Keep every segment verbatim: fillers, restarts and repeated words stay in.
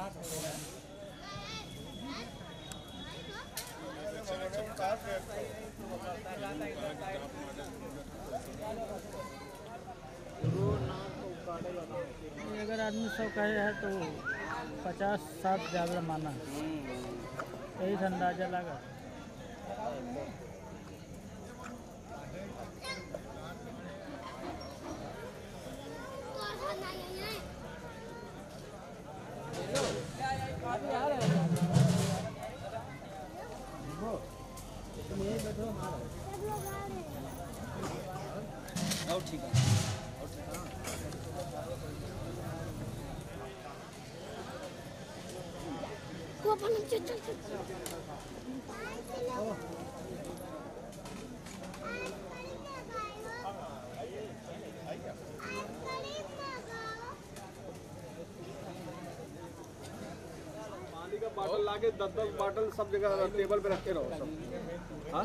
अगर आदमी सौ कहे है तो पचास साठ ज़्यादा माना, यही से अंदाजा लगा। और ठीक है, और ठीक है। को अपन चल चल चल पानी का बॉटल लाके दस दस बॉटल सब जगह टेबल पे रखे रहो सब। हाँ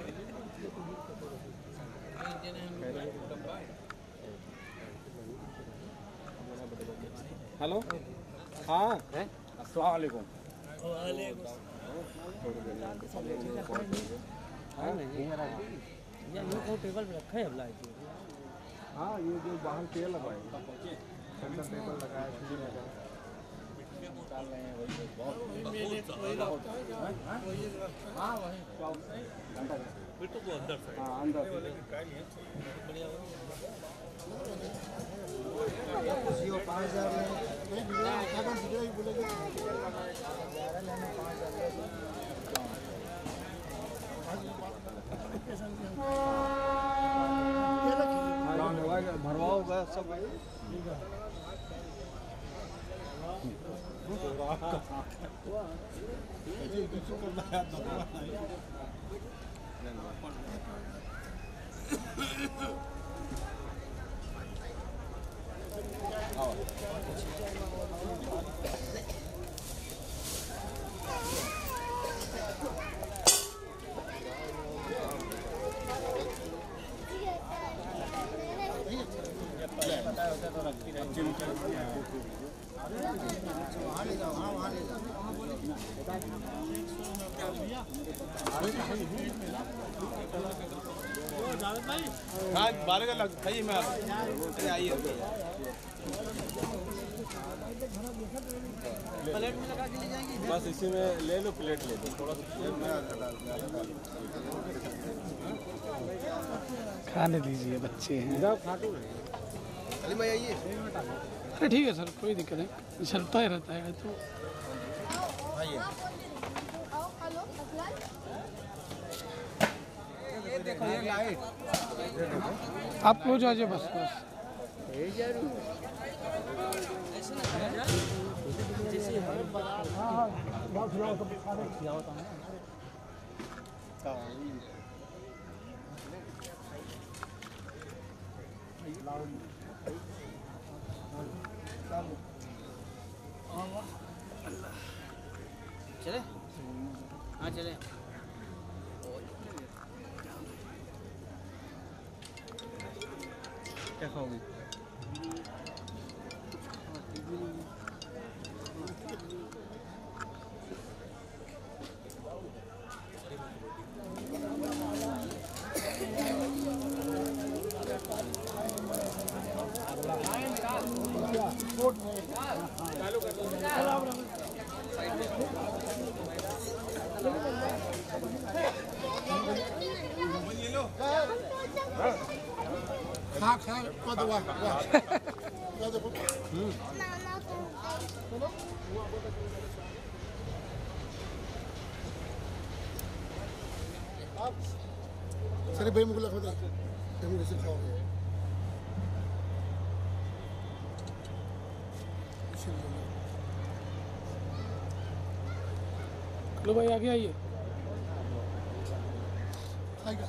हेलो, हाँ अस्सलाम वालेकुम। टेबल पे रखा है अब लाइट। हाँ ये जो बाहर पेड़ लगाए सेंटर टेबल लगाया डाल रहे हैं वही बहुत हाँ वही घंटा फिर तो वो अंदर से हाँ अंदर जियो पाँच हज़ार में नहीं बिगड़ा आधा बिगड़ा ही बोलेगा भरवा होगा सब बारह का लग सही में आइए प्लेट में लगा के ले जाएंगी। बस इसी में ले लो, प्लेट ले लो थोड़ा सा खाने दीजिए, बच्चे हैं। अली भाई आइए। अरे ठीक है सर, कोई दिक्कत नहीं, चलता ही रहता है तो। देखो ये लाइट आप हो जाइए बस बस। चले हाँ चले। क्या खाओगे? खा खा कद वाह वाह कद हम्म आप सरे भाई मुगला खुदा हम कैसे खाओगे लो भाई आगे आइए। खाएगा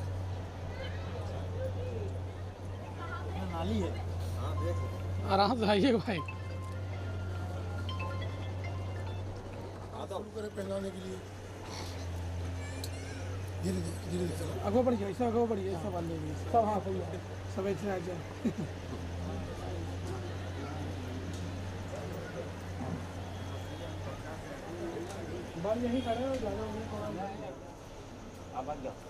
नाली है। आराम से आइए भाई। आधा करे पहनाने के लिए धीरे धीरे धीरे धीरे आगे बढ़िए, ऐसा आगे बढ़िए, ऐसा बांध लीजिए सब। हाँ सही है, सब ऐसे आ जाए। यहीं खड़े हो ज़्यादा उन्हें थोड़ा आप आ जाओ।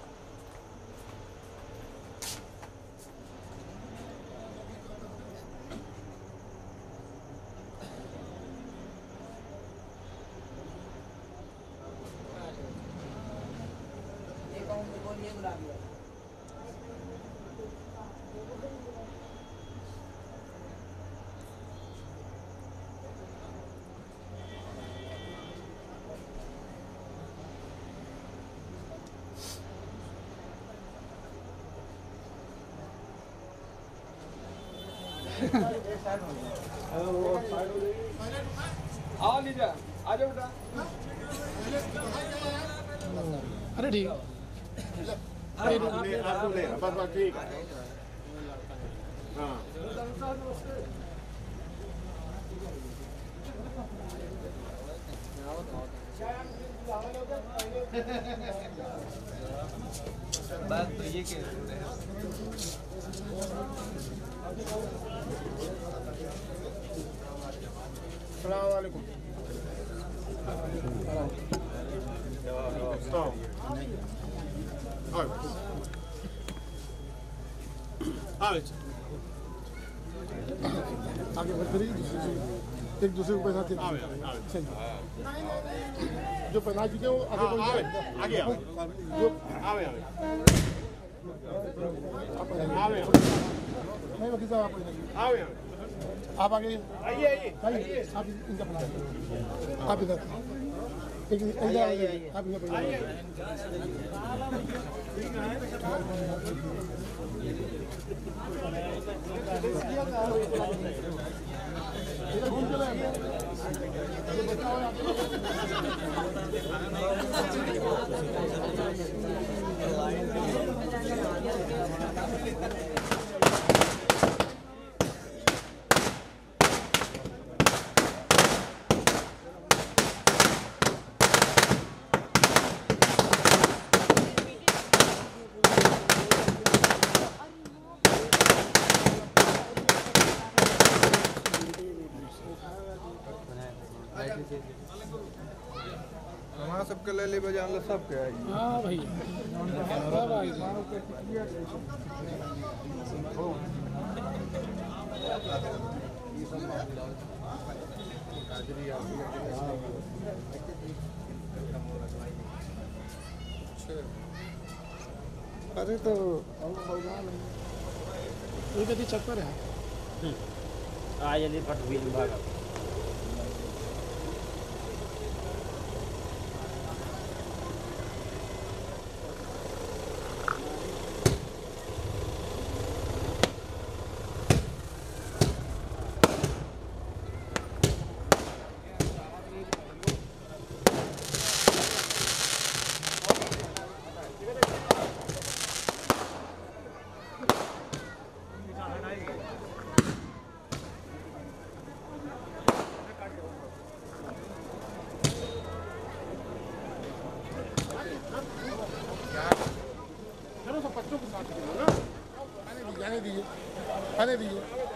आओ लीजिए, आ जाओ बेटा। अरे ठीक बस बस ठीक है। हाँ बात तो ये के अस्सलाम वालेकुम। आगे बढ़ रही एक दूसरे को पैसा देते जो पहना चुके हो आगे बढ़ आगे आओ जो आवे आवे आवे नहीं वकील साहब आप आवे आवे आप आगे आइए आइए आइए आप इनका पहना आप इधर एक इधर आप इधर पहना घूम चले हमारा सबके ले ले बजान लो सबके आई। हाँ भैया सब आई अरे तो ये कभी चक्कर है आ जल्दी फट भी भागा। जाने दीजिए आने दीजिए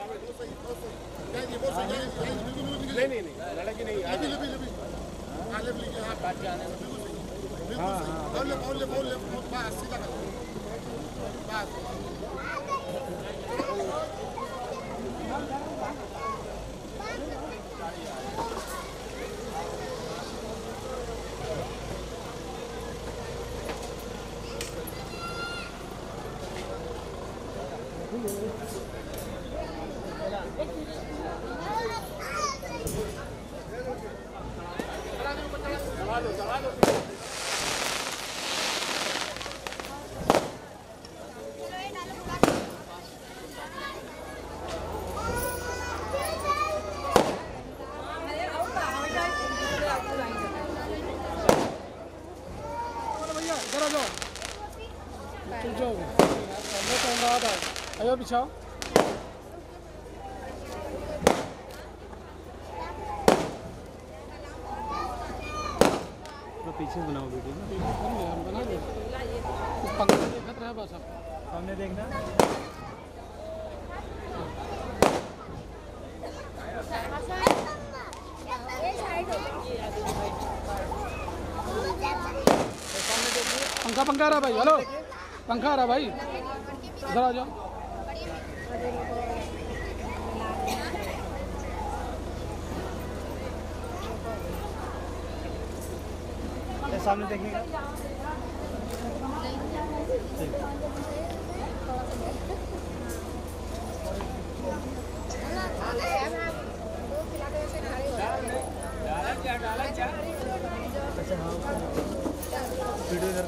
नहीं नहीं नहीं लड़की नहीं लबी लबी लबी हाँ ले लीजिए हाँ काट के आने बिल्कुल बोल ले बोल ले बोल ले बस सीधा कर बस आयो बिछाओ तो पीछे बनाओ वीडियो ना। हम बना दे पंखा देखत रहे बस अब सामने देखना। ये साइड हो पंखा पंखा आ रहा भाई, हेलो पंखा आ रहा भाई, इधर आ जाओ। सामने देखिएगा। अच्छा हाँ वीडियो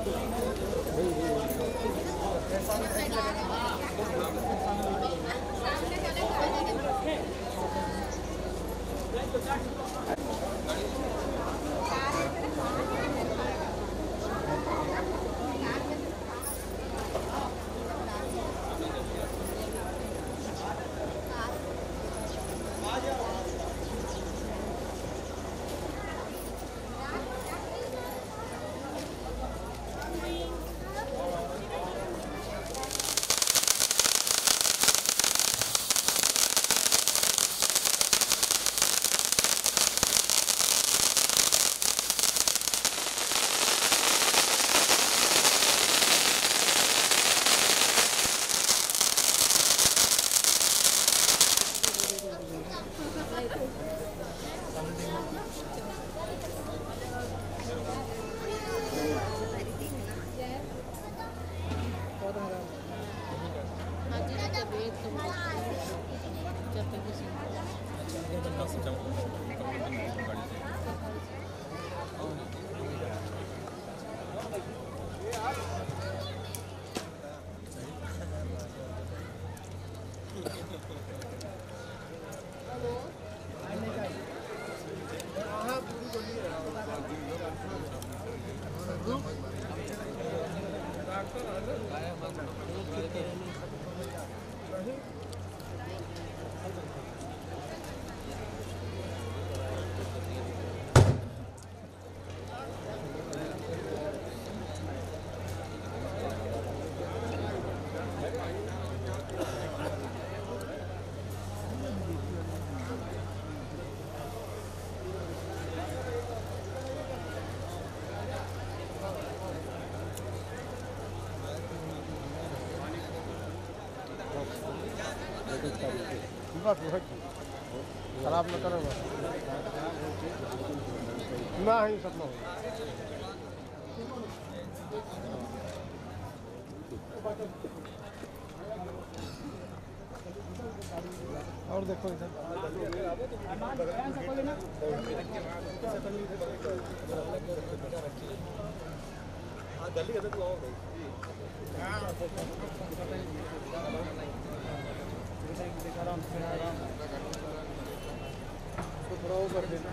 खराब न करो ना ही सब ना और देखो इधर जल्दी कहते तू आओ थोड़ा वो कर देना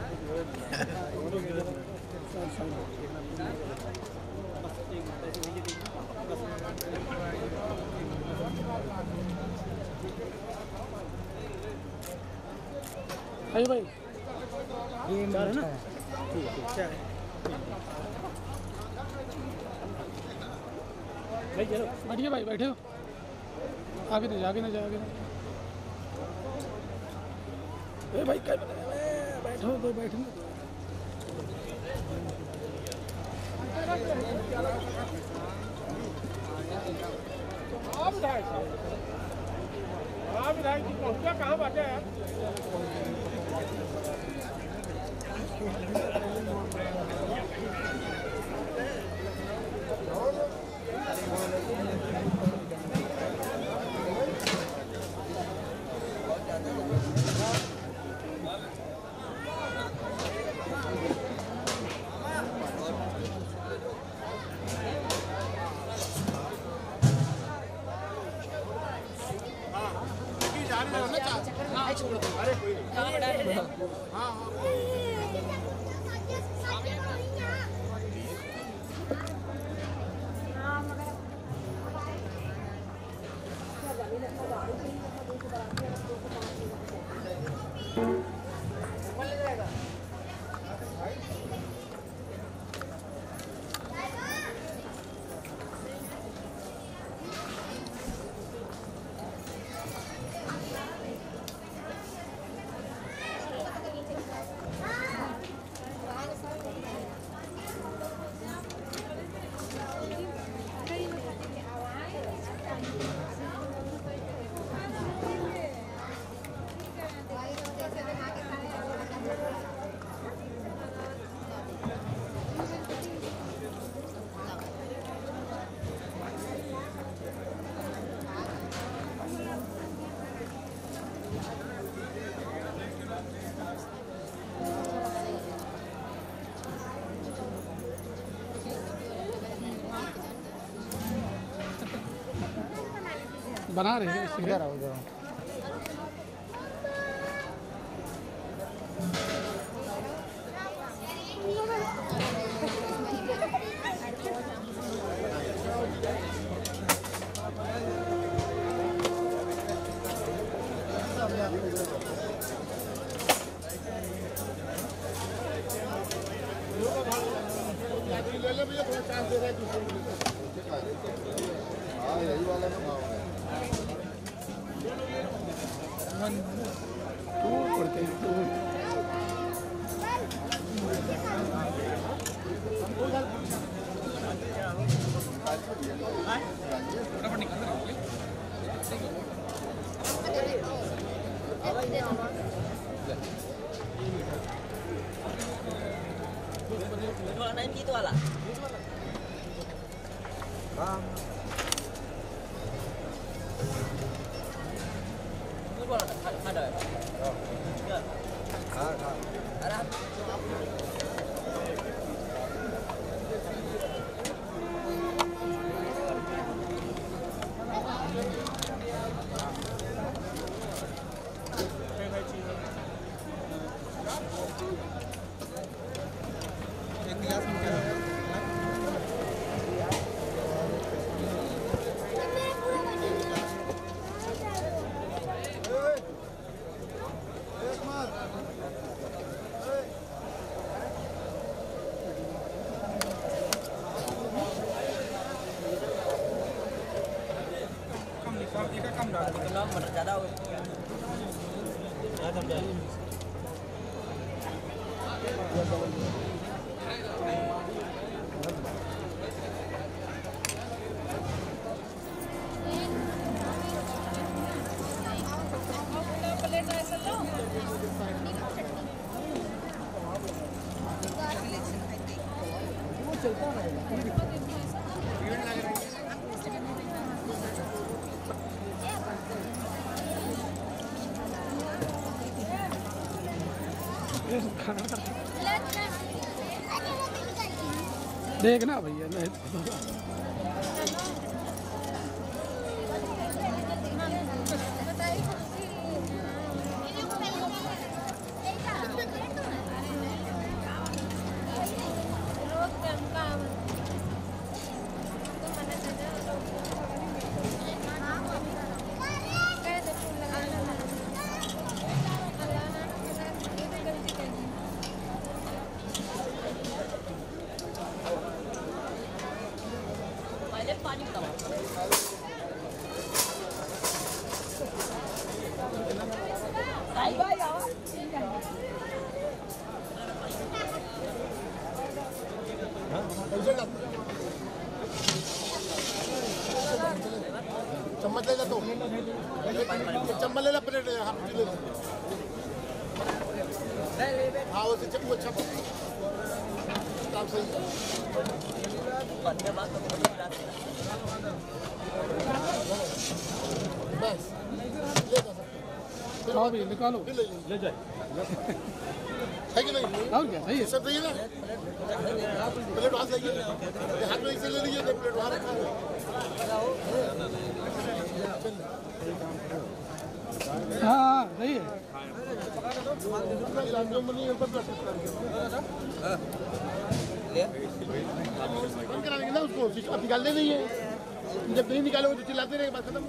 भाई भाई ये चार है ना, ठीक है क्या है भाई चलो बैठिए भाई बैठे हो, आगे नहीं आगे नहीं जा आगे नहीं। ए भाई क्या बैठो तो बैठने पहुंचा कहाँ बाटे यार हाँ बना रहे हैं इधर आओ इधर ले ले भैया थोड़ा चांस दे रहा है दूसरे को हाँ यही वाला का भाव है तो पड़ते हैं तो itu ala. Bang. Itu bola ada. Oh. Ya. Ada. Ada. देखना भैया नहीं चम्मच ले जा तो चम्मच ले ला प्लेट हाँ ले ला हाँ वैसे चम्मच अच्छा काम सही बस ले जा सकते हाँ भैया निकालो ले ले जाए है कि नहीं और क्या सही है सब सही है ना प्लेट वहाँ सही है हाथ में इसे ले लीजिए प्लेट वहाँ रखा है हाँ सही है कराएंगे ना उसको अब निकालने नहीं है जब नहीं निकालोगे तो चिल्लाते रहेंगे बात खत्म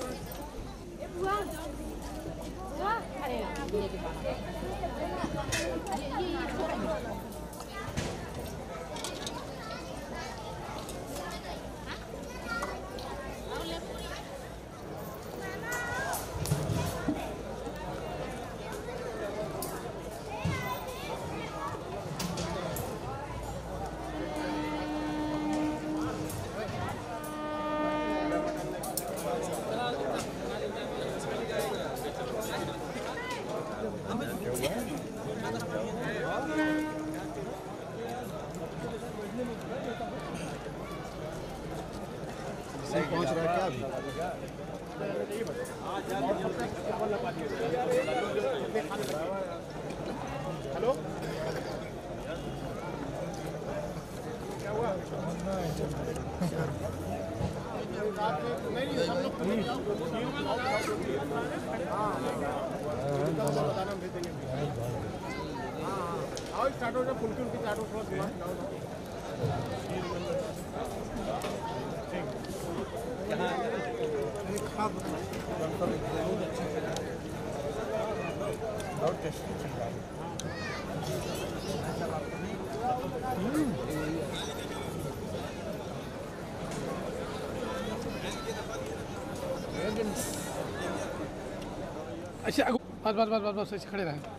पहुंच रहा है क्या अभी हेलो क्या हुआ नहीं हम लोग आओ स्टार्ट हो जाओ फुल्की उनकी चाटो थोड़ा दिमाग लगाओ बहुत टेस्टी चीज़ है। अच्छा बस बस बस बस बस ऐसे खड़े रहें।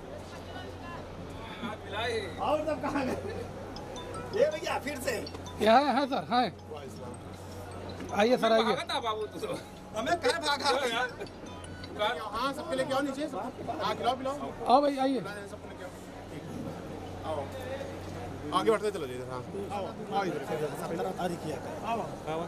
और सब कहाँ गए ये भैया फिर से यहाँ है सर हाँ आइए सर आइए। हमें कह भागा हाँ सबके लेके आओ नीचे हाँ खिलाओ पिलाओ आओ भाई आइए। सबको लेके आओ आओ आगे बढ़ते चलो जी इधर हाँ आओ आओ इधर आदि किया आओ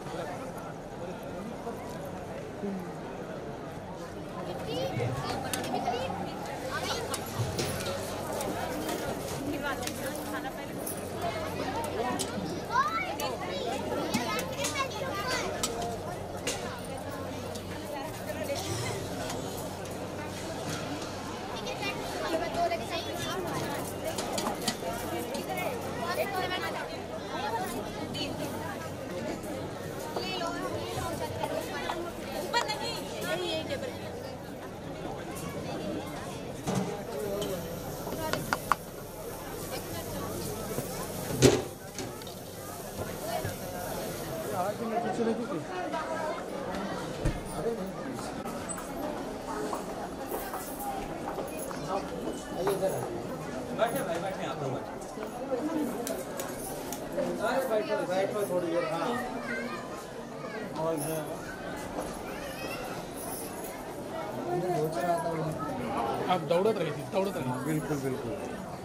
बैठे भाई बैठे आप लोग अरे बैठो बैठो थोड़ी देर हाँ आप दौड़त रही थी दौड़त रही। बिल्कुल बिल्कुल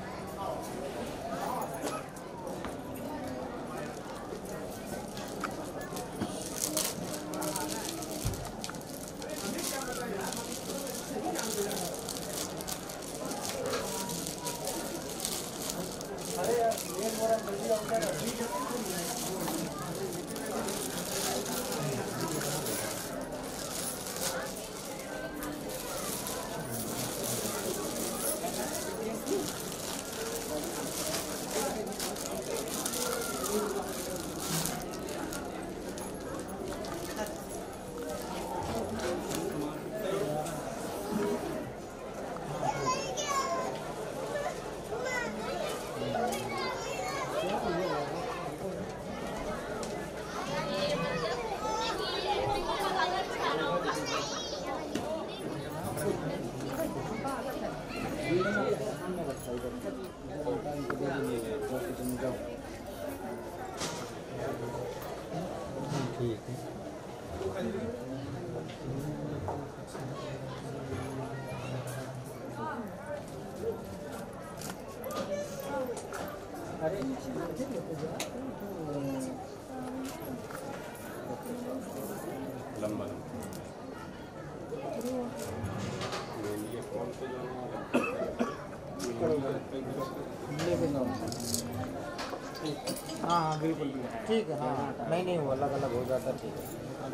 हाँ हाँ बिल्कुल ठीक है हाँ नहीं नहीं वो अलग अलग हो जाता ठीक है।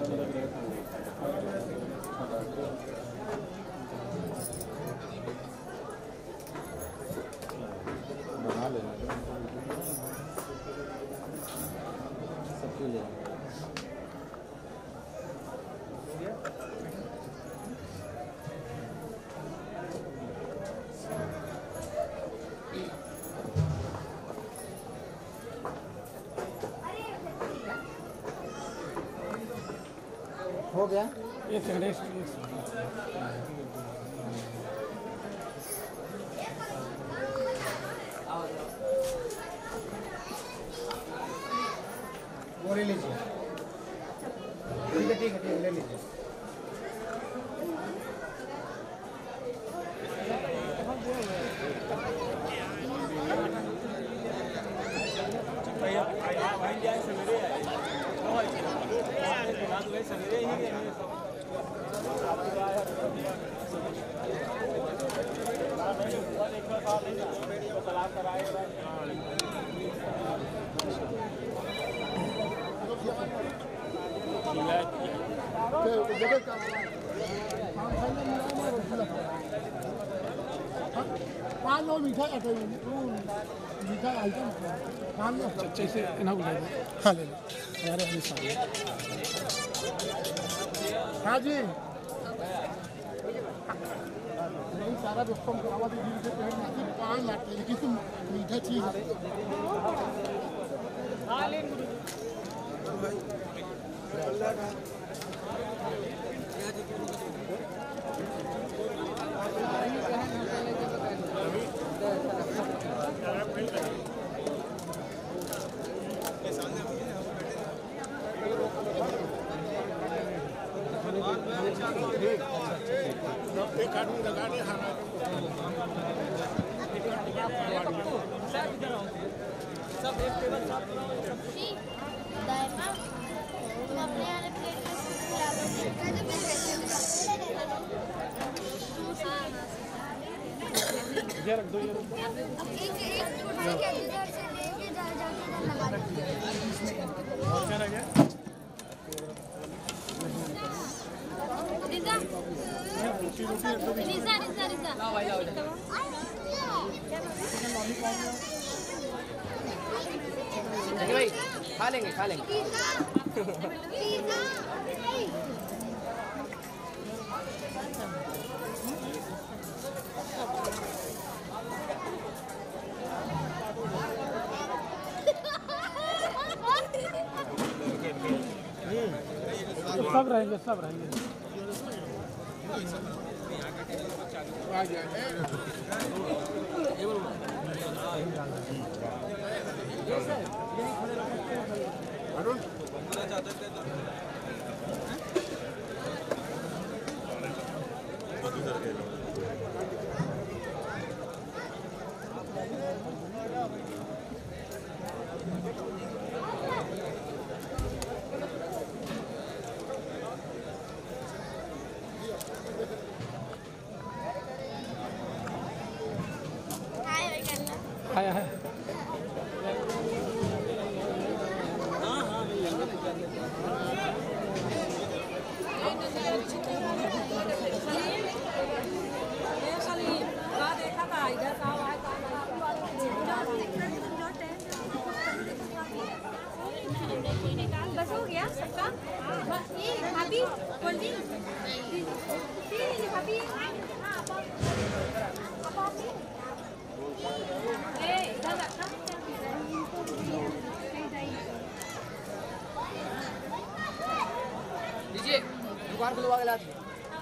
बना लेना सबको ले हो गया एक सेकंड एक सेकंड। वो ले लीजिए ठीक है ठीक है ठीक है ले लीजिए। क्या पाँच और मीठा मीठा आइटम काम में अच्छे से इन्हें ले लो। हाँ ले लो हमारे अभी सामने। हाँ जी नहीं सारा दोस्तों करावा तो दिन से पहले पाँच लाख लेकिन तुम मीठा चीज सब एक टेबल साफ करो। दायमा तुम अपने वाले प्लेट में सूप खिला दोगे ये रख दो ये रख दो। अब एक एक छोटा सा इधर से लेके जा जाके इधर लगा दो। और क्या रह गया? रिजा रिजा रिजा रिजा लाओ भाई लाओ भाई खा लेंगे खा लेंगे। पिज़्ज़ा पिज़्ज़ा सब रहेंगे सब रहेंगे। आया है बस हो गया सबका भाभी कोल्ड ड्रिंक भाभी लीजिए दुकान खुलवा के ला दीजिए।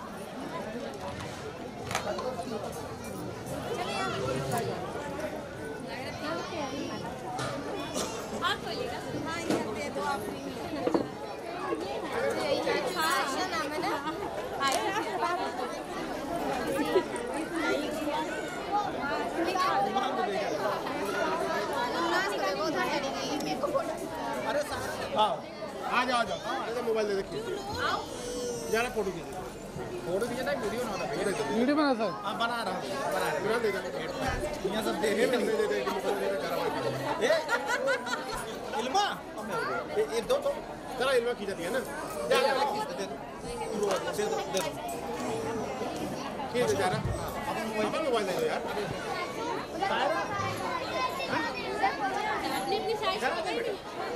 आ जाओ आ जाओ मोबाइल दे देखिए जरा फोटो खींचिए फोटो खींचे ना वीडियो ना होता वीडियो बना सर। हां बना रहा हूं बना रहा हूं दे दे यहां सब देखे दे दे दे मोबाइल दे कर ए इल्मा ये दो तो जरा इल्मा खींच दिया ना जरा खींच दे दे दे दे खींच जरा अपन मोबाइल दे दो यार अपनी अपनी साइज पकड़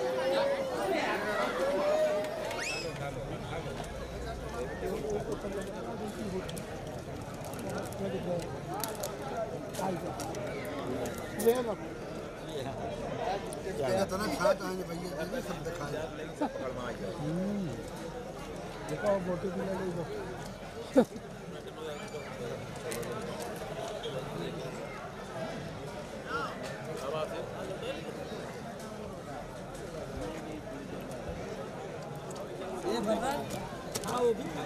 तो ना खा जाएंगे भैया सब दिखाए देखो बोटी भी ले लो ये भर हाँ वो भी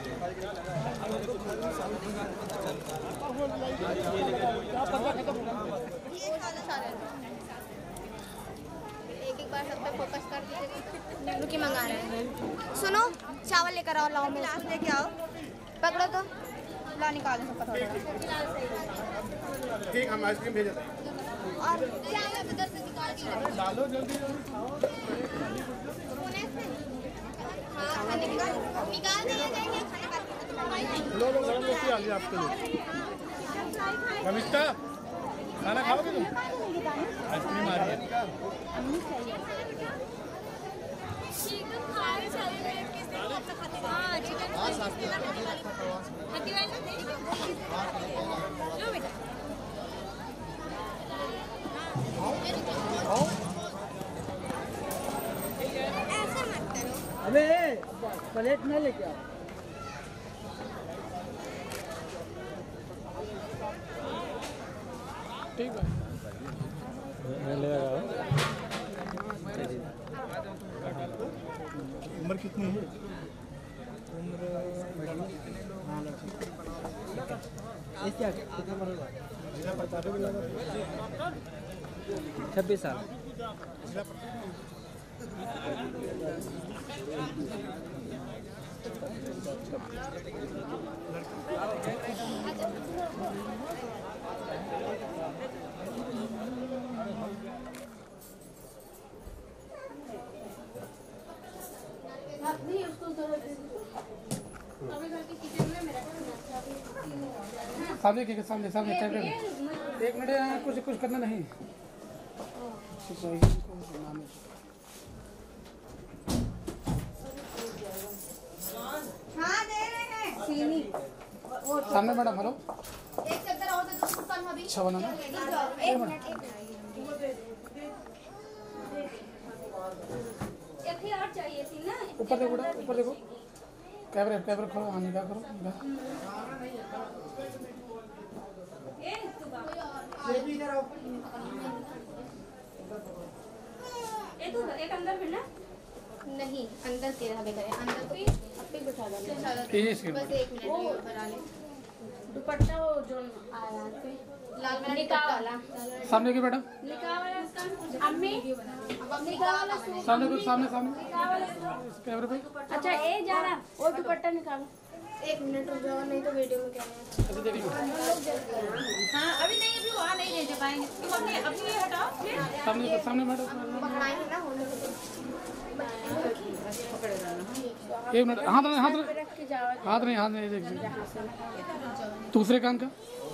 एक एक बार सब पे फोकस कर दीजिए। रुकी मंगा रहे हैं। सुनो चावल लेकर आओ लाओ गिलास लेके आओ पकड़ो तो ला निकालो सबका थोड़ा ठीक हम आइसक्रीम भेज देते हैं और चावल इधर से निकाल के डालो जल्दी हाँ खाने निकाल निकाल दिया जाएंगे खाने लो लो गरम रोटी आ गई आपके लिए। कविता खाना खाओगे तुम? आइसक्रीम आ रही है। अबे प्लेट में लेके आओ। ठीक है उम्र कितनी है? छब्बीस साल। सामने के सामने सामने कैमरे में एक मिनट यहाँ कुछ कुछ करना नहीं। हाँ दे रहे हैं चीनी। सामने मैडम हेलो। एक चद्दर और दे दो कुकर में अभी। अच्छा बनाना। एक मिनट एक मिनट। एक ही और चाहिए थी ना। ऊपर देखो बेटा ऊपर देखो। कैमरे कैमरे खोलो हाँ निगाह करो निगाह। एक अंदर में ना नहीं अंदर के आगे करें अंदर पे अपने बिठा दो बस एक मिनट में बना ले दुपट्टा वो जो आया पे लाल में निकाह वाला सामने की मैडम निकाह वाला उसका अम्मी निकाह वाला सामने को सामने सामने कैमरे पे। अच्छा ए जा रहा वो दुपट्टा निकालो एक मिनट रुक जाओ नहीं तो वीडियो में क्या है। हाँ अभी नहीं अभी वहाँ नहीं ले जा पाएंगे तुम अपनी अपनी ये हटाओ फिर सामने सामने मैडम पकड़ाएंगे ना होने एक मिनट हाथ नहीं हाथ नहीं रख के जाओ हाथ नहीं हाथ नहीं देखिए दूसरे कान का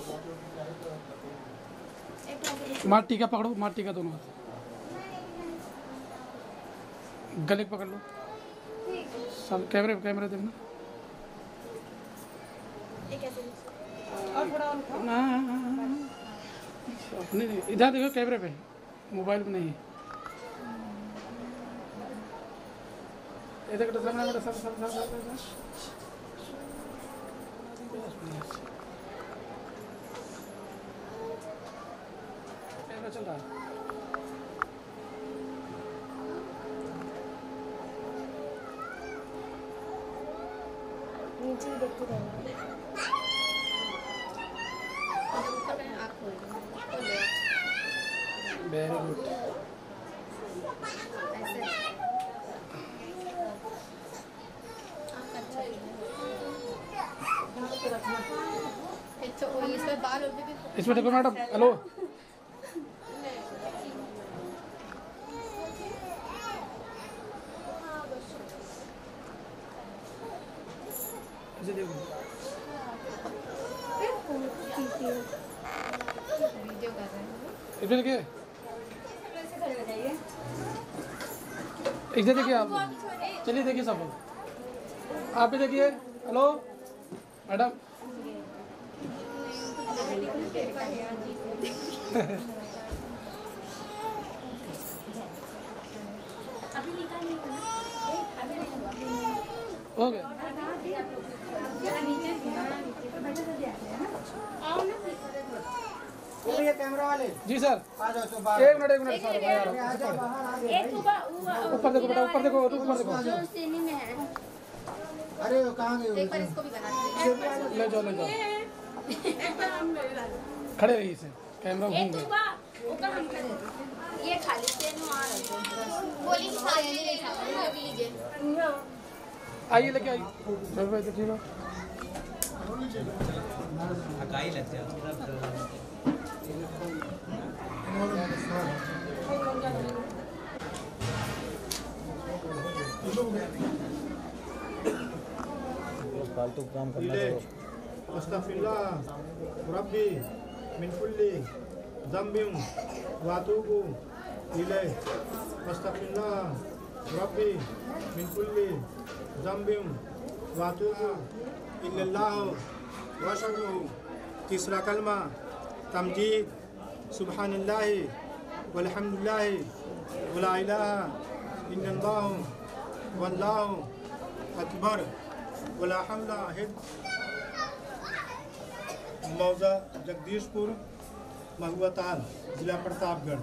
मार टीका पकड़ो मार टीका दोनों हाथ गले को पकड़ लो सब कैमरे कैमरे देखना ना अपने इधर देखो कैमरे पे मोबाइल में नहीं इधर सामने सब सब सब कैमरा चल रहा है। नीचे देखते रहना वेरी गुड इसमें बाल होते भी इसमें देखो मैडम हेलो देखो वीडियो कर रहे हैं इसमें देखिए इधर देखिए आप चलिए देखिए सब आप भी देखिए हेलो मैडम हो गया कैमरा वाले जी सर आ जाओ तो एक मिनट एक मिनट सर एक ऊपर देखो बेटा ऊपर देखो ऊपर देखो जो सीनी में है अरे वो कहाँ गए एक बार इसको भी बना दे ले जाओ ले जाओ खड़े रहिए इसे कैमरा घूम गया ये खाली सेन आ रहा है बोली कि सारे नहीं खा लीजिए आइए लेके आइए चलो भाई देखिए ना अकाई लगते हैं फालतू काम करना इले करो। अस्तगफिरुल्लाह रब्बी मिन कुल्ली ज़म्बिन व अतूबु इलैह अस्तगफिरुल्लाह रब्बी मिन कुल्ली ज़म्बिन व अतूबु इल्लल्लाह व अशहदु। तीसरा कलमा तमजीद सुब्हानल्लाहि वल्हम्दुलिल्लाहि वला इलाहा इल्लल्लाह वल्लाहु अकबर वला हौला मौजा जगदीशपुर महुआताल ज़िला प्रतापगढ़।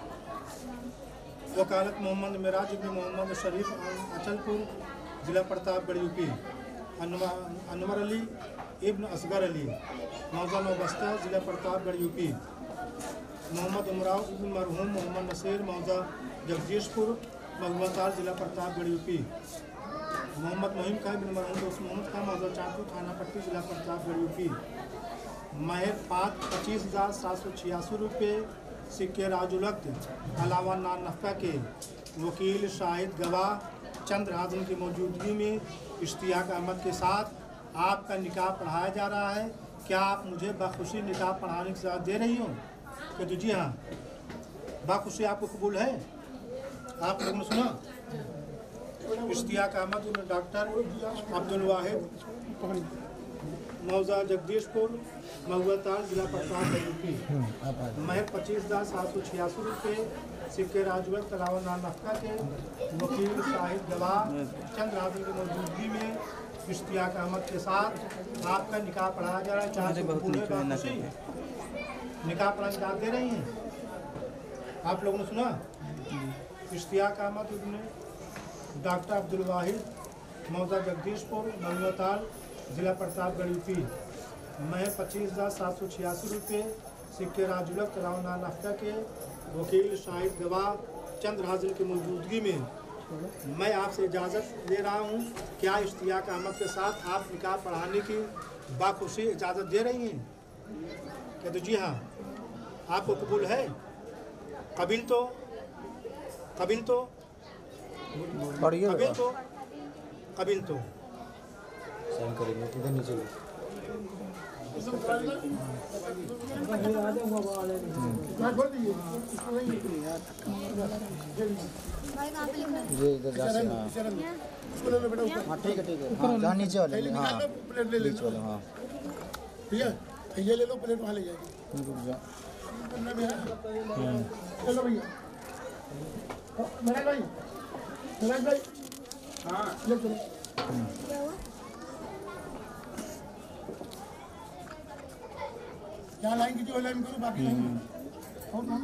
वकालत मोहम्मद मिराज इब्न मोहम्मद शरीफ अचलपुर ज़िला प्रतापगढ़ यूपी। अनवर अली इब्न असगर अली मौजा नौबस्ता ज़िला प्रतापगढ़ यूपी। मोहम्मद उमराव इब्न मरहूम मोहम्मद नसीर मौजा जगदीशपुर महुआताल ज़िला प्रतापगढ़ यूपी। मोहम्मद मोहिम खां इब्न मरहूम दोस्त मोहम्मद खां मौजा चाकू थाना पट्टी ज़िला प्रतापगढ़ यूपी। महर पाँच पच्चीस हज़ार सात सौ छियासी रुपये सिक्के राजुलक्त अलावा नान नफ़ा के वकील शाहिद गवाह चंद्र हाजिर की मौजूदगी में इश्तियाक अहमद के साथ आपका निकाह पढ़ाया जा रहा है। क्या आप मुझे बखुशी निकाह पढ़ाने की इजाज़त दे रही हो? कि तो जी हाँ, बखुशी आपको कबूल है? आप लोगों ने सुना? इश्तियाक अहमद डॉक्टर अब्दुल वाहिद मौजा जगदीशपुर महुआताल ज़िला प्रतापगढ़ यूपी। महर पच्चीस हज़ार सात सौ छियासी रुपये सिक्के राजवल तलावा नान नफ़ा के वकील शाहिद गवाह चंद्र हाजिर की मौजूदगी में इश्तियाक अहमद के साथ आपका निकाह पढ़ाया जा रहा है। चार निकाह पढ़ाने की दे रही हैं आप लोगों ने सुना? इश्तियाक अहमद इब्न डॉक्टर अब्दुल वाहिद मौजा जगदीशपुर महुआताल ज़िला प्रतापगढ़ यूपी। मैं पच्चीस हज़ार सात सौ छियासी रुपये सिक्के राजुलक तलाव नान नफ़ा के वकील शाहिद गवाह चंद्र हाजिर की मौजूदगी में मैं आपसे इजाज़त ले रहा हूँ। क्या इश्तियाक अहमद के साथ आप निकाह पढ़ाने की बाखुशी इजाज़त दे रही हैं? क्या तो जी हाँ, आपको कबूल है? कबील तो कबील तो कबील तो कबील तो साइन करेंगे इधर नीचे लो। ये इधर जा से हाँ हाँ ठीक है ठीक है हाँ जहाँ नीचे वाले हाँ नीचे वाले हाँ ठीक है ये ले लो प्लेट वहाँ ले जाएगी। रुक जा चलो भैया मेरा भाई मेरा भाई हाँ ले चलो। यहाँ लाइन की जो लाइन करो बाकी लाइन और कौन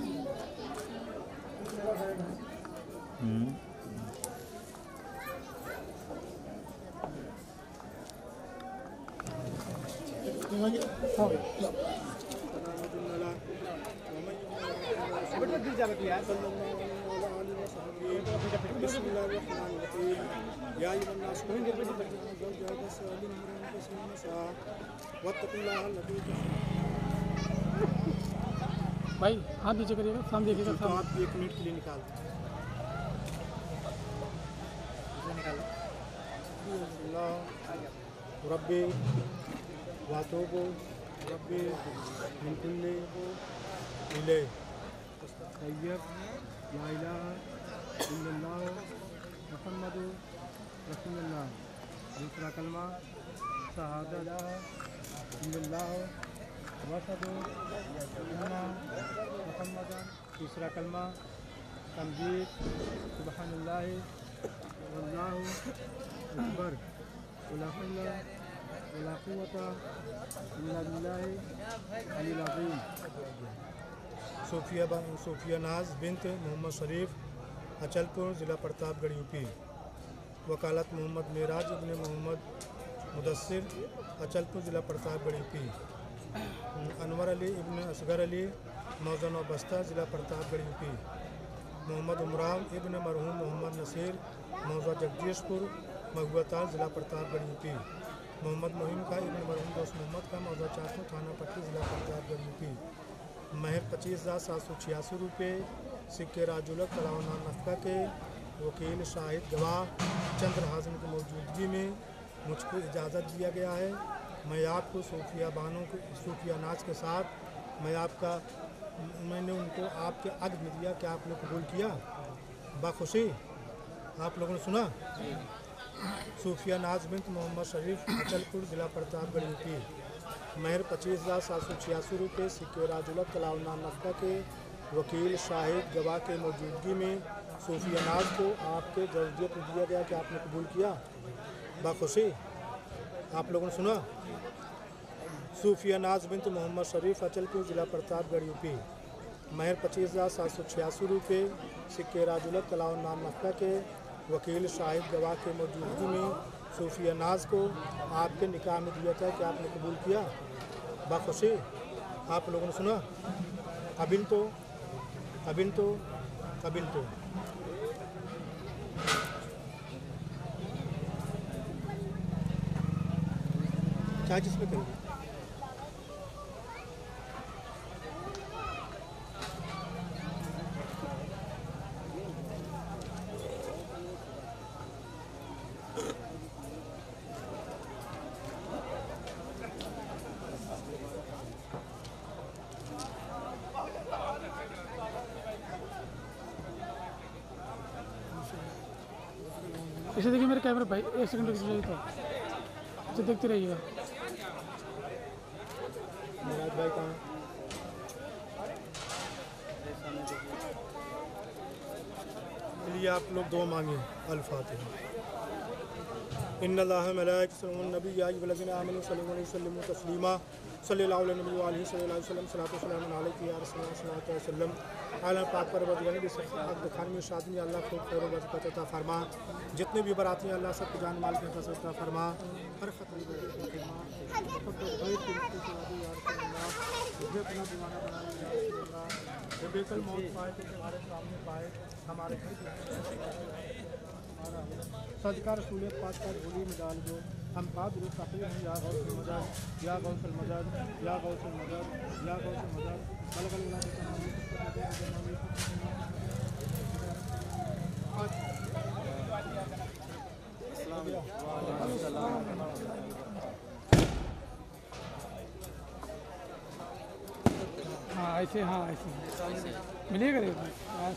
भाई हाथ नीचे करिएगा, सामने देखिएगा, तो आप एक मिनट के लिए निकाल रब्बी वातोबो रब्बी मिन कुल्ली इले तय्यब ला इलाहा इल्लल्लाह मुहम्मदु रसूलुल्लाह। दूसरा कलमा शहादत इल्लल्लाह वशहदु अन्ना मुहम्मदन। तीसरा कलमा तमजीद सुब्हानल्लाहि वल्लाहु अकबर वला हौला वला कुव्वता इल्ला बिल्लाहि अलिल अज़ीम। सोफिया सोफिया नाज बिनत मोहम्मद शरीफ अचलपुर ज़िला प्रतापगढ़ यूपी। वकालत मोहम्मद मिराज इब्न मोहम्मद मुदस्सिर अचलपुर ज़िला प्रतापगढ़ यूपी। अनवर अली इब्न असगर अली मौजा नौबस्ता ज़िला प्रतापगढ़ यूपी। मोहम्मद उमराव इब्न मरहूम मोहम्मद नसीर मौजा जगदीशपुर महुआताल ज़िला प्रतापगढ़ यूपी। मोहम्मद मोहिम का इब्न मरहूम दोस्त मोहम्मद का मौजा चाकू थाना पट्टी ज़िला प्रतापगढ़ यूपी। महर पच्चीस हज़ार सात सौ छियासी रुपये सिक्के राजुलक तलाव नान नफ़ा के वकील शाहिद गवाह चंद्र हाजिर की मौजूदगी में मुझको इजाज़त दिया गया है। मैं आपको सूफिया बानों के सूफिया नाच के साथ मैं आपका मैंने उनको आपके अग्र में दिया कि आपने कबूल किया बाखुशी। आप लोगों ने सुना। सूफिया नाज बिन्त मोहम्मद शरीफ अचलपुर ज़िला प्रतापगढ़ यूपी। महर पच्चीस हज़ार सात सौ छियासी रुपये सिक्के राजुलत कलाउनान नफ्ता के वकील शाहिद गवाह के मौजूदगी में सूफिया नाज को आपके जर्जियत में दिया गया कि आपने कबूल किया बाखुशी। आप लोगों ने सुना। सूफिया नाज बिन्त मोहम्मद शरीफ अचलपुर ज़िला प्रतापगढ़ यूपी। महर पच्चीस हज़ार सात सौ छियासी रुपये सिक्के राजुलत कलाउनान नफ्ता के वकील शाहिद गवाह के मौजूदगी में सूफिया नाज को आपके निकाह में दिया था कि आपने कबूल किया बाखुशी। आप लोगों ने सुना। अबिन तो अबिन तो अबिन तो क्या जिसमें करेंगे। इसे देखिए मेरे कैमरा भाई, एक सेकंड रुक जाइए तो इसे देखते रहिएगा। मुराद भाई कहाँ? चलिए आप लोग दो मांगिए अल-फातिहा। इन्नल्लाह मलाइकतहु यसल्लून या अय्युहल्लज़ीना आमनू सल्लु अलैहि वसल्लिमू तस्लीमा सल्लल्लाहु अलैहि वसल्लम सल्लल्लाहु अलैहि वसल्लम आलम पाक पर बदगनी भी सब खान में शादी में अल्लाह को खैर बरकत अता फरमा। जितने भी बराती हैं अल्लाह सबको जान माल के कसरत अता फरमा। हर खतरे में जब बेकल मौत पाए तो हमारे सामने पाए हमारे सदका रसूलियत पाक का झोली में डाल दो। हम काबिल तक़ीर हैं या गौसल मदद या गौसल मदद या गौसल मदद या गौसल मदद बलगल इला के हाँ ऐसे हाँ ऐसे मिलेगा रे हाँ।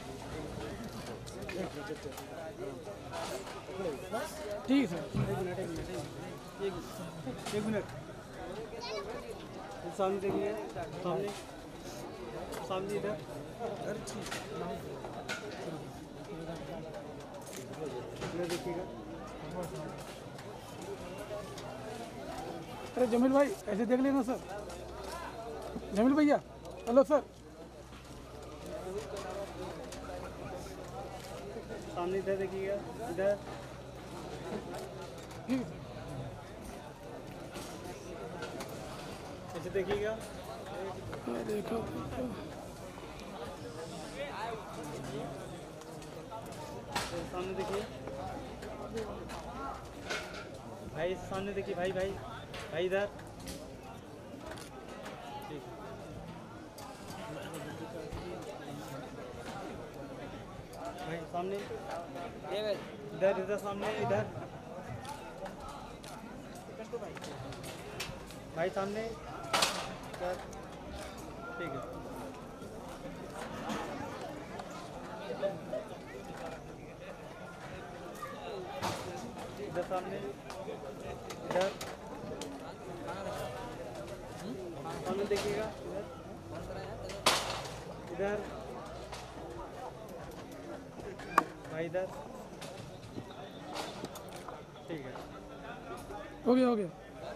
ठीक है सर। एक मिनट सामने देखिए, सामने सामने इधर। देखिएगा। अरे जमील भाई ऐसे देख लेना सर। जमील भैया हेलो सर। सामने इधर देखिएगा, इधर। ठीक ऐसे देखिएगा। देखो सामने देखिए भाई, सामने देखिए भाई भाई भाई इधर। ठीक भाई सामने इधर इधर सामने इधर भाई सामने इधर। ठीक है इधर सामने इधर सामने देखिएगा, इधर इधर भाई इधर। ठीक है हो गया हो गया।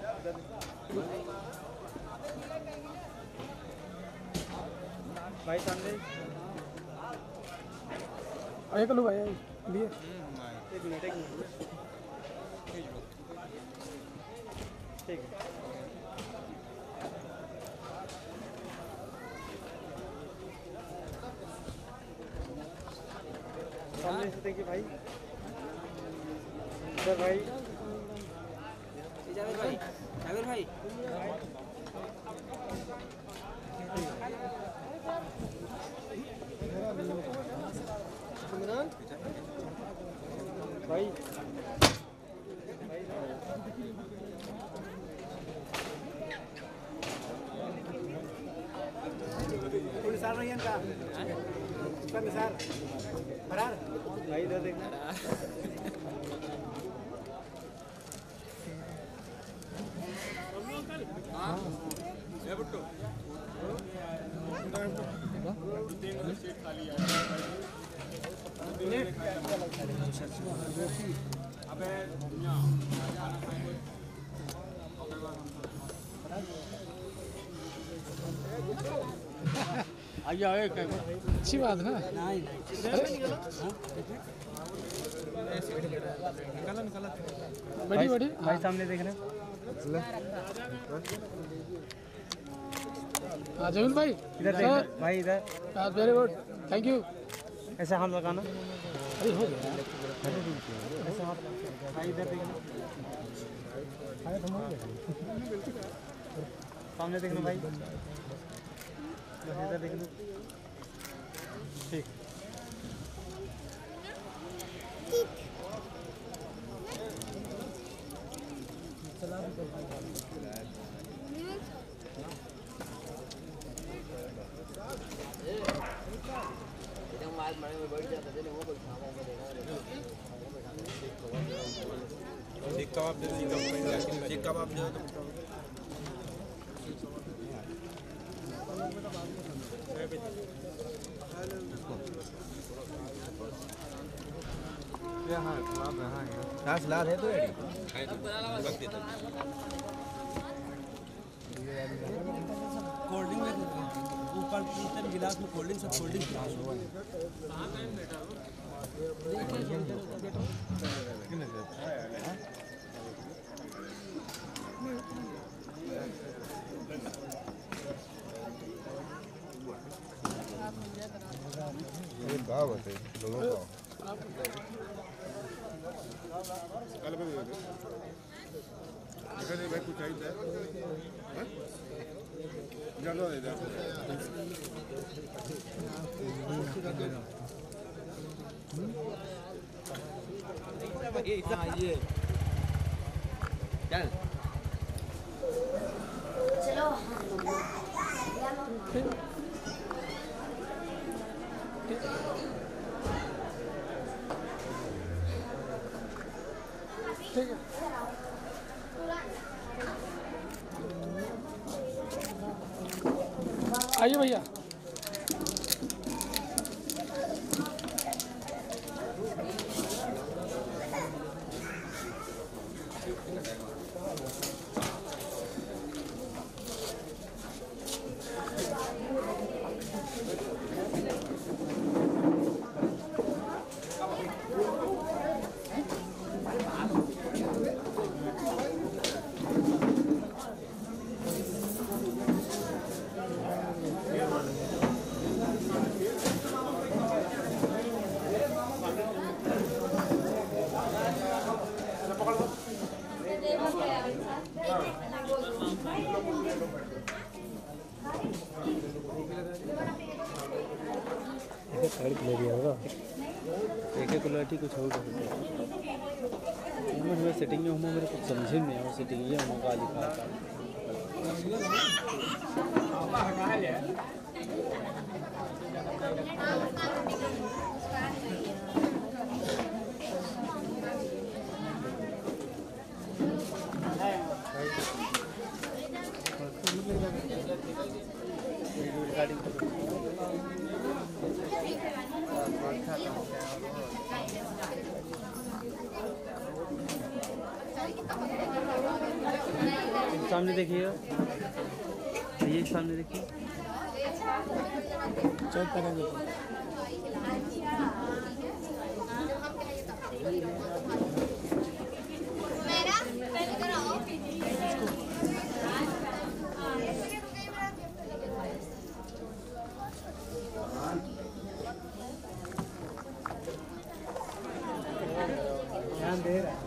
भाई सामने आया कलो भाई लिए एक मिनट एक मिनट। ठीक है सामने से देखिए भाई, इधर भाई जावेद भाई जावेद भाई भाई भाई निसार नहीं है इनका इसका निसार फरार भाई इधर देखना हाँ ये बुट्टू सीट खाली है अबे आइए आए अच्छी बात है ना। बड़ी बड़ी भाई सामने देख रहे हैं। हाँ जमील भाई इधर देख भाई इधर। Very good thank you. ऐसा हाथ लगाना। अरे हो गया ऐसा हाथ भाई इधर देखना। सामने देखना भाई बस इधर देखना। ठीक सीख कबाब दे सीख कबाब दे यहाँ सलाद यहाँ है हाँ सलाद है तो रेडी कोल्ड ड्रिंक में ऊपर तीन गिलास में कोल्ड ड्रिंक सब कोल्ड ड्रिंक गिलास हुआ है। ये दावत है लोगों को कल पे दे दे देखा दे भाई कुछ चाहिए हैं ज़्यादा दे दे हाँ ये चल चलो ठीक है। आइए भैया। एक एक क्वालिटी कुछ और हमें सेटिंग में हम मेरे कुछ समझे नहीं है सेटिंग ये हम का लिखा सामने देखिए ये सामने देखिए चल करेंगे मेरा इधर आओ ध्यान दे रहा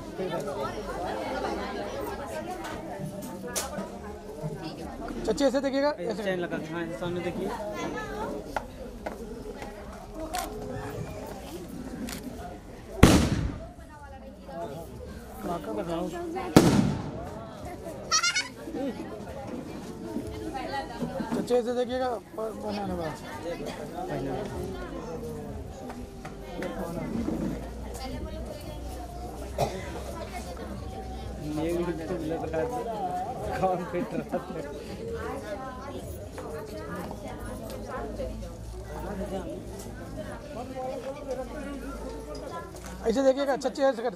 अच्छे ऐसे देखिएगा है चैन लगा हाँ सामने देखिए वाका बताओ अच्छे से देखिएगा बनाने वाला ये भी लग रहा है काम फिट रहा है। ऐसे देखिएगा अच्छे अच्छे ऐसे कर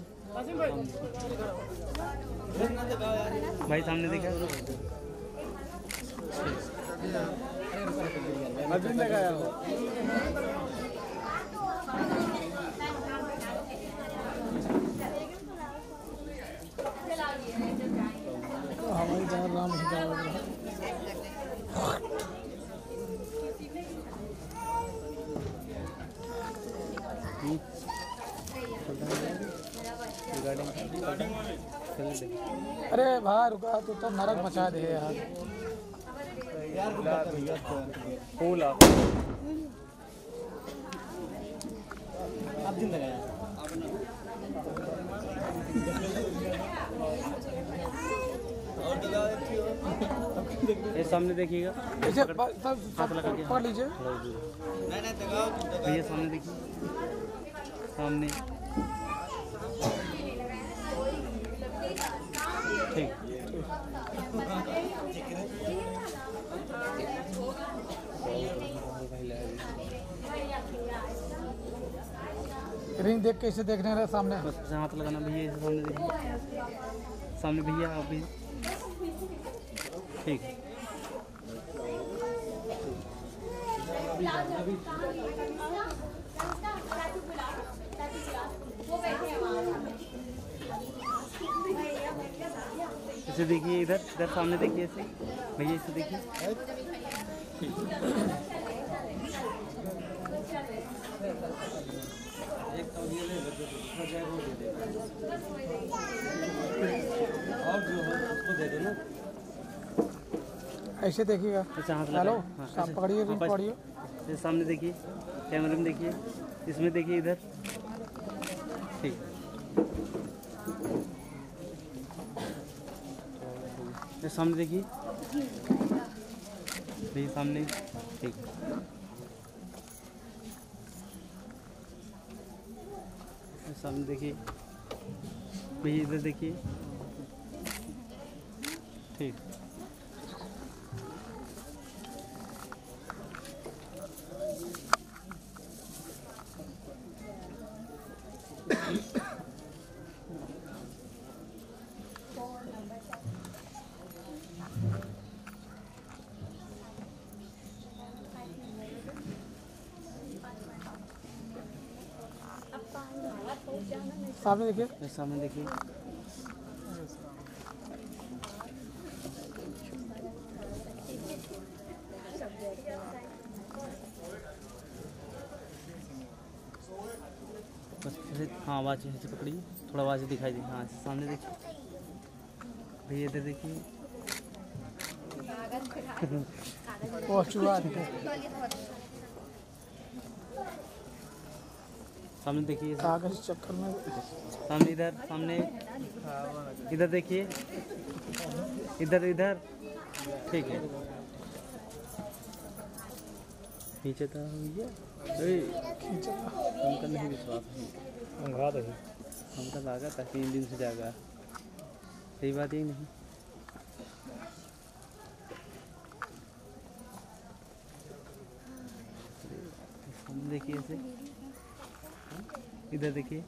भाई सामने देखा अभी लगाया हो हमारी जहाँ राम अरे भाई रुका तो तो नरक मचा दे यार फूल आप दिन लगाया ये सामने देखिएगा ऐसे पकड़ लीजिए भैया सामने देखिए सामने ठीक रिंग देख के इसे देखने रहे सामने बस हाथ लगाना भैया इसे सामने देखिए सामने भैया आप भी ठीक इसे देखिए इधर इधर सामने देखिए इसे भैया इसे देखिए ऐसे देखिएगा अच्छा हाथ हेलो हाँ, आप पकड़िए रिंग पकड़िए ये सामने देखिए कैमरे में देखिए इसमें देखिए इधर ठीक ये सामने देखिए देखिए सामने ठीक ये सामने देखिए भैया इधर देखिए ठीक सामने देखिए ये सामने देखिए बस फिर हाँ आवाज़ ऐसे पकड़िए थोड़ा आवाज़ दिखाई दी हाँ सामने देखिए भैया इधर देखिए वो चूहा सामने देखिए कागज चक्कर में सामने इधर सामने इधर देखिए इधर इधर ठीक है नीचे था भैया हमका नहीं विश्वास मंगा दे हमका लगा था तीन दिन से जागा सही बात ही नहीं सामने देखिए ऐसे इधर देखिए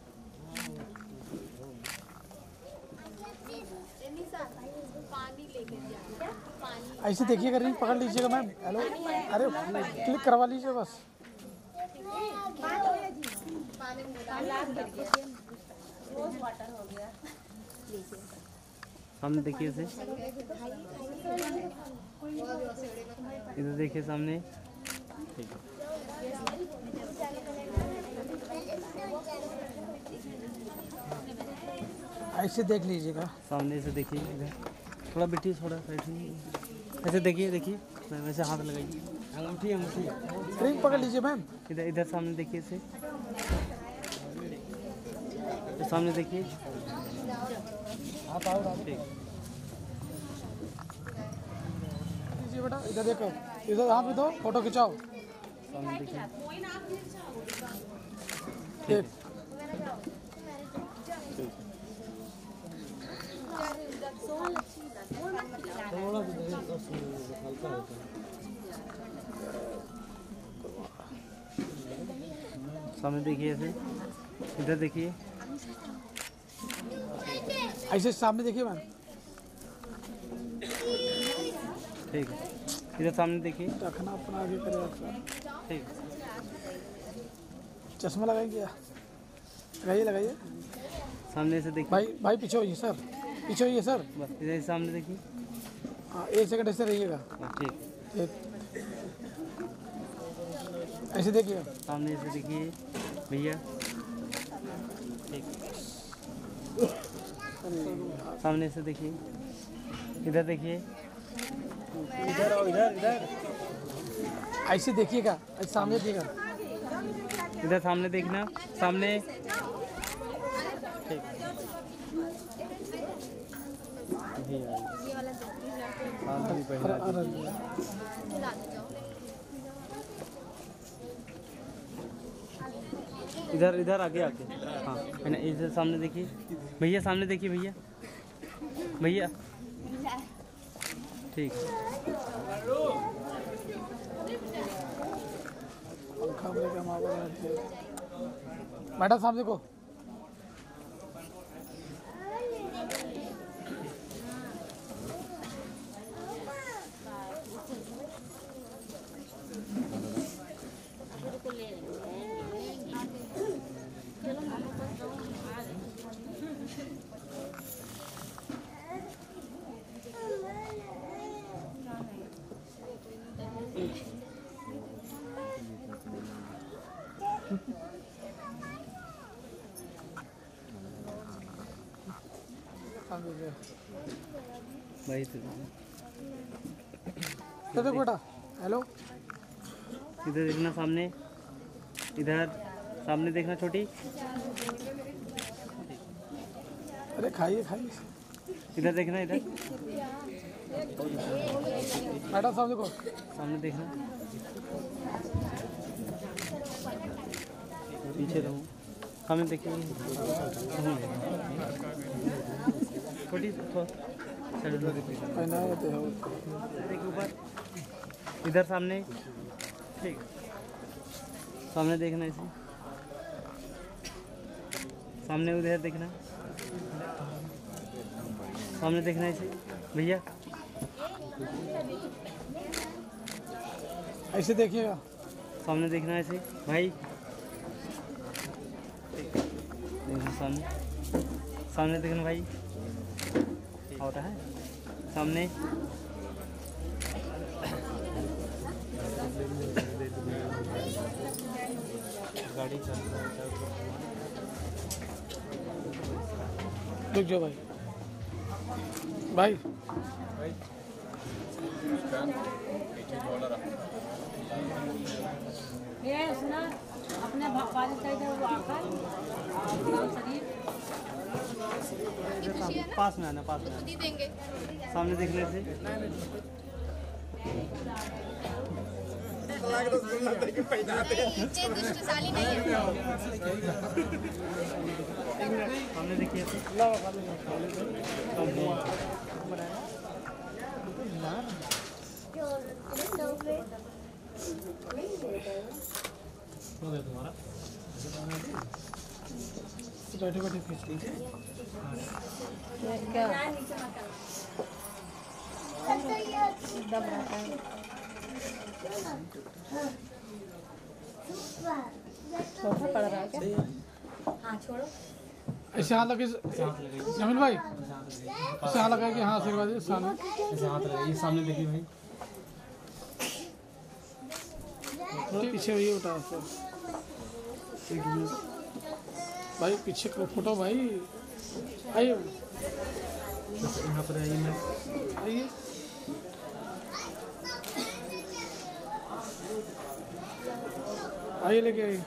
ऐसे देखिएगा रिंग पकड़ लीजिएगा मैम हेलो अरे क्लिक करवा लीजिए बस सामने देखिए इसे इधर देखिए सामने ठीक है ऐसे देख लीजिएगा सामने से देखिए इधर थोड़ा बैठिए थोड़ा बैठिए ऐसे देखिए देखिए वैसे हाथ लगाइए अंगूठी अंगूठी रिंग पकड़ लीजिए मैम इधर इधर सामने देखिए इसे सामने देखिए आप आओ ठीक जी बेटा इधर देखो, इधर यहाँ पे दो फोटो खिंचाओ। ठीक सामने देखिए, ऐसे इधर देखिए, ऐसे सामने देखिए मैम। ठीक है, इधर सामने देखिए, रखना अपना आगे करेगा। ठीक। चश्मा लगाएंगे क्या? लगाइए लगाइए। सामने से देखिए भाई भाई पीछे होइए सर, पीछे होइए सर। बस इधर सामने देखिए। हाँ एक सेकंड ऐसे रहिएगा। ठीक। एक ऐसे देखिए, सामने से देखिए भैया। ठीक। सामने से देखिए, इधर देखिए, इधर आओ, इधर इधर ऐसे देखिएगा, ऐसे सामने देखिएगा। इधर सामने देखना, सामने। ठीक। इधर इधर आगे आगे, हाँ है ना, इधर सामने देखिए भैया, सामने देखिए भैया, भैया। ठीक। मैडम सामने देखो। भाई तो देखो बेटा, हेलो, इधर देखना सामने, इधर सामने देखना छोटी। अरे खाइए खाइए। इधर देखना, इधर मैडम सामने देखो, सामने देखना, पीछे रहूँ, सामने देखिए, छोटी देखिए ऊपर, इधर सामने। ठीक। सामने देखना, इसे सामने, उधर देखना, सामने देखना इसे भैया। ऐसे देखिएगा, सामने देखना ऐसे भाई। देखना सामने, सामने देखना भाई। होता है सामने। गाड़ी चल रहा है, रुक जाओ भाई। भाई ये सुना अपने वाले साइड है वो आकर पास में आना, पास में आना। देंगे सामने देखने से दुष्टशाली नहीं है। सामने देखिए, बैठे बैठे खींच लीजिए। हाँ छोड़ो। ऐसे हाथ लगे जमील भाई, ऐसे हाथ लगा के हाँ आशीर्वाद दीजिए सामने। ऐसे हाथ लगाइए, सामने देखिए भाई। पीछे हुई उठा सर भाई, पीछे को फोटो भाई। आइए यहाँ पर आइए, मैं आइए। आइए लेके आइए।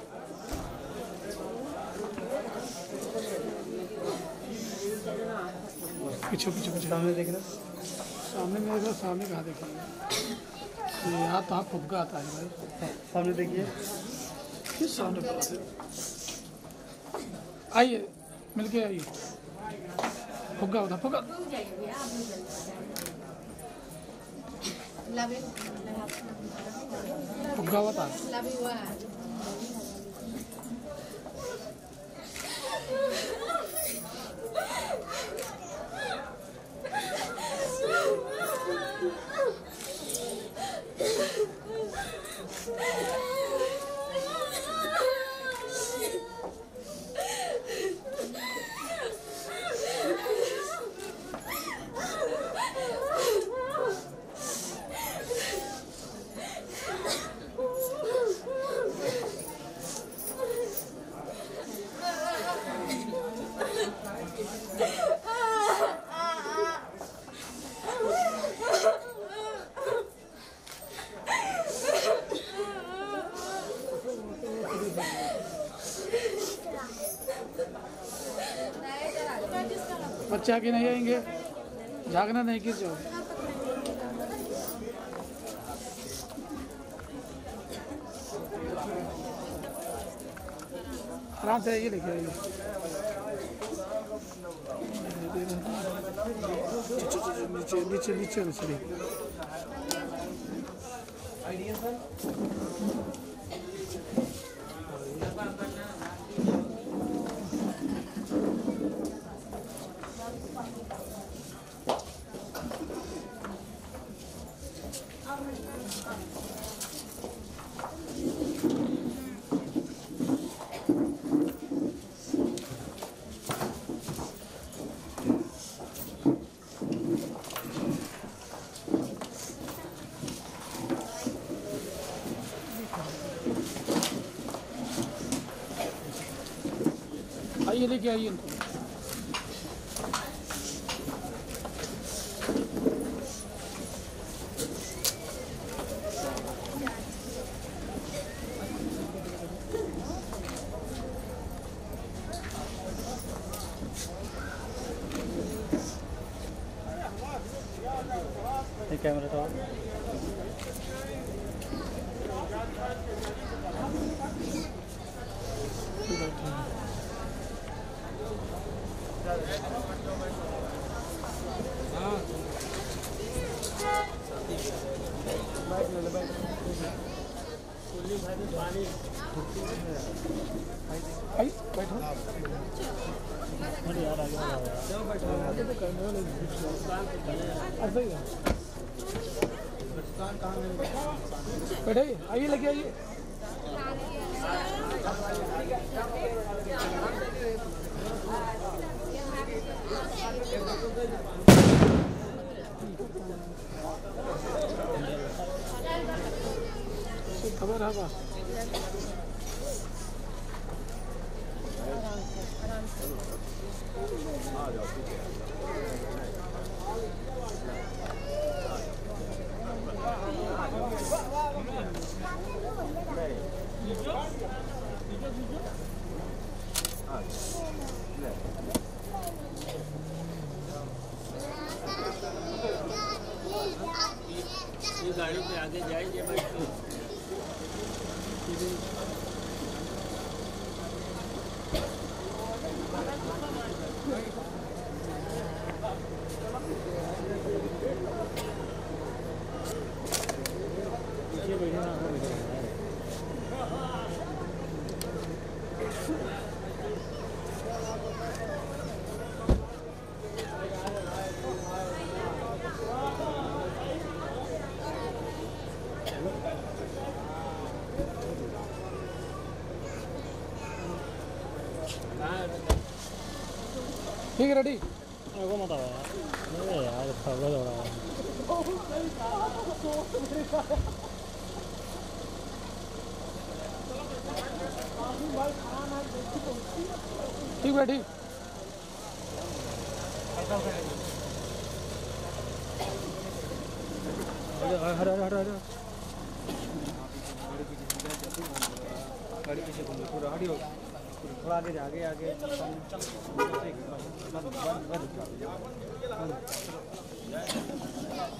पीछे पीछे पीछे सामने देख रहे सामने मेरे को सामने कहाँ देखिए यहाँ तो आप फुबका आता है भाई। सामने देखिए किस सामने पर आइए मिलके आइए फुबका होता फुबका फुबका होता बच्चे आके नहीं आएंगे, जागना नहीं किस जाओ। आराम से आइए, लेके आइए। नीचे नीचे नीचे नीचे आइए, लेके आइए इनको। कैमरा तो बैठे आइए, लेके आइए। खबर है बस। ये गाड़ी पे आगे जाएंगे भाई तो ठीक है, रेडी। को मत आवा यार, यार खबर हो रहा है। ठीक बैठी। हर हर हर हर गाड़ी पीछे घूम पूरा हटी हो थोड़ा आगे जा, आगे आगे चल